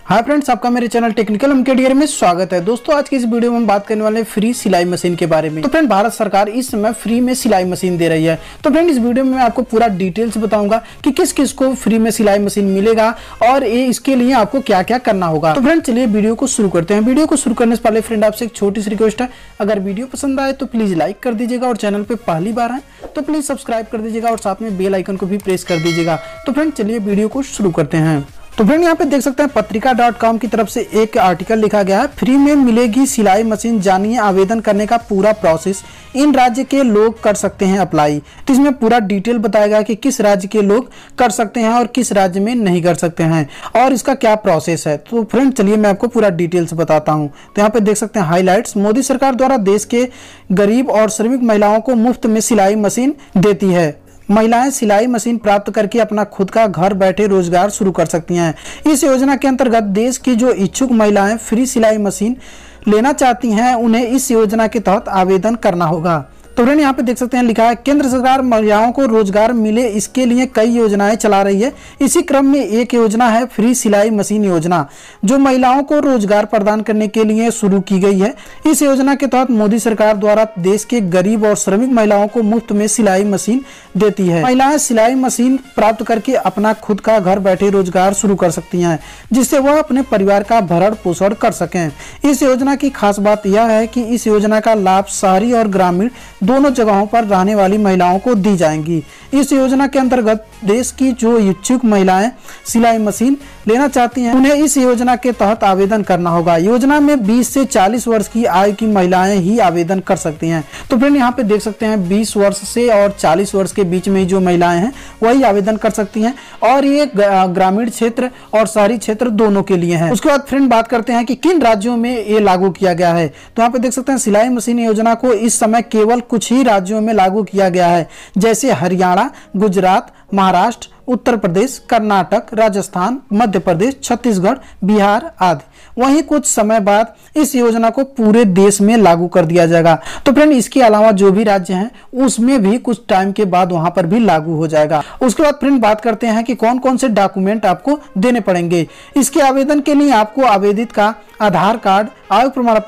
Hi friends, आपका मेरे channel technical एमकेडीआर में स्वागत है। दोस्तों, आज की इस वीडियो में हम बात करने वाले हैं फ्री सिलाई मशीन के बारे में। तो फ्रेंड, भारत सरकार इस समय फ्री में सिलाई मशीन दे रही है। तो फ्रेंड, इस वीडियो में मैं आपको पूरा डिटेल्स बताऊंगा कि किस किस को फ्री में सिलाई मशीन मिलेगा और इसके लिए आपको क्या क्या करना होगा। तो फ्रेंड, चलिए वीडियो को शुरू करते हैं। वीडियो को शुरू करने से पहले फ्रेंड, आपसे एक छोटी सी रिक्वेस्ट है, अगर वीडियो पसंद आए तो प्लीज लाइक कर दीजिएगा और चैनल पे पहली बार है तो प्लीज सब्सक्राइब कर दीजिएगा और साथ में बेल आइकन को भी प्रेस कर दीजिएगा। तो फ्रेंड, चलिए वीडियो को शुरू करते हैं। तो फ्रेंड, यहाँ पे देख सकते हैं पत्रिका.com की तरफ से एक आर्टिकल लिखा गया है, फ्री में मिलेगी सिलाई मशीन, जानिए आवेदन करने का पूरा प्रोसेस, इन राज्य के लोग कर सकते हैं अप्लाई। तो इसमें पूरा डिटेल बताया गया कि किस राज्य के लोग कर सकते हैं और किस राज्य में नहीं कर सकते हैं और इसका क्या प्रोसेस है। तो फ्रेंड, चलिए मैं आपको पूरा डिटेल्स बताता हूँ। तो यहाँ पे देख सकते हैं हाईलाइट्स, मोदी सरकार द्वारा देश के गरीब और श्रमिक महिलाओं को मुफ्त में सिलाई मशीन देती है। महिलाएं सिलाई मशीन प्राप्त करके अपना खुद का घर बैठे रोजगार शुरू कर सकती हैं। इस योजना के अंतर्गत देश की जो इच्छुक महिलाएं फ्री सिलाई मशीन लेना चाहती हैं, उन्हें इस योजना के तहत आवेदन करना होगा। तो फ्रेंड, यहाँ पे देख सकते हैं लिखा है, केंद्र सरकार महिलाओं को रोजगार मिले इसके लिए कई योजनाएं चला रही है। इसी क्रम में एक योजना है फ्री सिलाई मशीन योजना, जो महिलाओं को रोजगार प्रदान करने के लिए शुरू की गई है। इस योजना के तहत मोदी सरकार द्वारा देश के गरीब और श्रमिक महिलाओं को मुफ्त में सिलाई मशीन देती है। महिलाएं सिलाई मशीन प्राप्त करके अपना खुद का घर बैठे रोजगार शुरू कर सकती हैं, जिससे वह अपने परिवार का भरण पोषण कर सकें। इस योजना की खास बात यह है कि इस योजना का लाभ शहरी और ग्रामीण दोनों जगहों पर रहने वाली महिलाओं को दी जाएंगी। इस योजना के अंतर्गत देश की जो इच्छुक महिलाएं सिलाई मशीन लेना चाहती हैं, उन्हें इस योजना के तहत आवेदन करना होगा। योजना में 20 से 40 वर्ष की आयु की महिलाएं ही आवेदन कर सकती हैं। तो फ्रेंड, यहाँ पे देख सकते हैं 20 वर्ष से और 40 वर्ष के बीच में जो महिलाएं हैं वही आवेदन कर सकती हैं और ये ग्रामीण क्षेत्र और शहरी क्षेत्र दोनों के लिए है। उसके बाद फ्रेंड, बात करते हैं कि किन राज्यों में ये लागू किया गया है। तो यहाँ पे देख सकते हैं सिलाई मशीन योजना को इस समय केवल कुछ ही राज्यों में लागू किया गया है, जैसे हरियाणा, गुजरात, महाराष्ट्र, उत्तर प्रदेश, कर्नाटक, राजस्थान, मध्य प्रदेश, छत्तीसगढ़, बिहार आदि। वहीं कुछ समय बाद इस योजना को पूरे देश में लागू कर दिया जाएगा। तो फ्रेंड, इसके अलावा जो भी राज्य हैं उसमें भी कुछ टाइम के बाद वहां पर भी लागू हो जाएगा। उसके बाद फ्रेंड, बात करते हैं कि कौन कौन से डॉक्यूमेंट आपको देने पड़ेंगे। इसके आवेदन के लिए आपको आवेदित का आधार कार्ड, आयु प्रमाण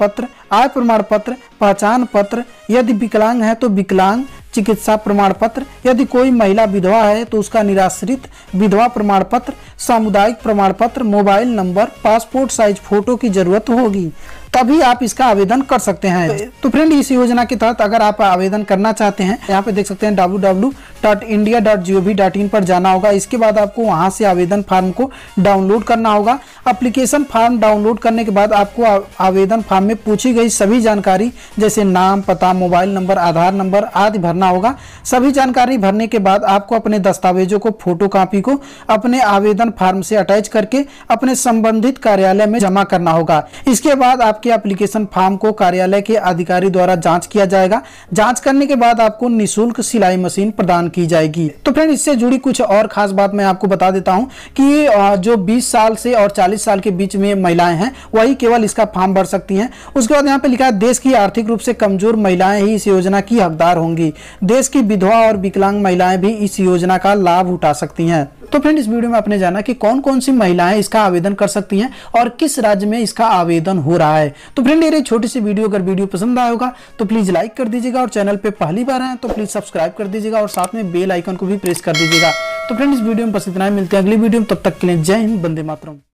पत्र, पहचान पत्र, यदि विकलांग है तो विकलांग चिकित्सा प्रमाण पत्र, यदि कोई महिला विधवा है तो उसका निराश्रित विधवा प्रमाण पत्र, सामुदायिक प्रमाण पत्र, mobile number, passport size photo की जरूरत होगी, तभी आप इसका आवेदन कर सकते हैं। तो फ्रेंड, इस योजना के तहत अगर आप आवेदन करना चाहते हैं, यहाँ पे देख सकते हैं www.india.gov.in पर जाना होगा। इसके बाद आपको वहां से आवेदन फॉर्म को डाउनलोड करना होगा। एप्लीकेशन फॉर्म डाउनलोड करने के बाद आपको आवेदन फॉर्म में पूछी गई सभी जानकारी जैसे नाम, पता, मोबाइल नंबर, आधार नंबर आदि भरना होगा। सभी जानकारी भरने के बाद आपको अपने दस्तावेजों को फोटोकॉपी को अपने आवेदन फॉर्म से अटैच करके अपने संबंधित कार्यालय में जमा करना होगा। इसके बाद आपके एप्लीकेशन फॉर्म को कार्यालय के अधिकारी द्वारा जांच किया जाएगा। जांच करने के बाद आपको निःशुल्क सिलाई मशीन प्रदान की जाएगी। तो फ्रेंड, इससे जुड़ी कुछ और खास बात मैं आपको बता देता हूं कि जो 20 साल से और 40 साल के बीच में महिलाएं हैं वही केवल इसका फॉर्म भर सकती हैं। उसके बाद यहाँ पे लिखा है, देश की आर्थिक रूप से कमजोर महिलाएं ही इस योजना की हकदार होंगी। देश की विधवा और विकलांग महिलाएं भी इस योजना का लाभ उठा सकती हैं। तो फ्रेंड, इस वीडियो में आपने जाना कि कौन कौन सी महिलाएं इसका आवेदन कर सकती हैं और किस राज्य में इसका आवेदन हो रहा है। तो फ्रेंड, ये छोटी सी वीडियो, अगर वीडियो पसंद आया होगा तो प्लीज लाइक कर दीजिएगा और चैनल पे पहली बार आए तो प्लीज सब्सक्राइब कर दीजिएगा और साथ में बेल आइकन को भी प्रेस कर दीजिएगा। तो फ्रेंड, इस वीडियो में बस इतना ही, मिलते हैं अगली वीडियो में। तब तक के लिए जय हिंद, वंदे मातरम।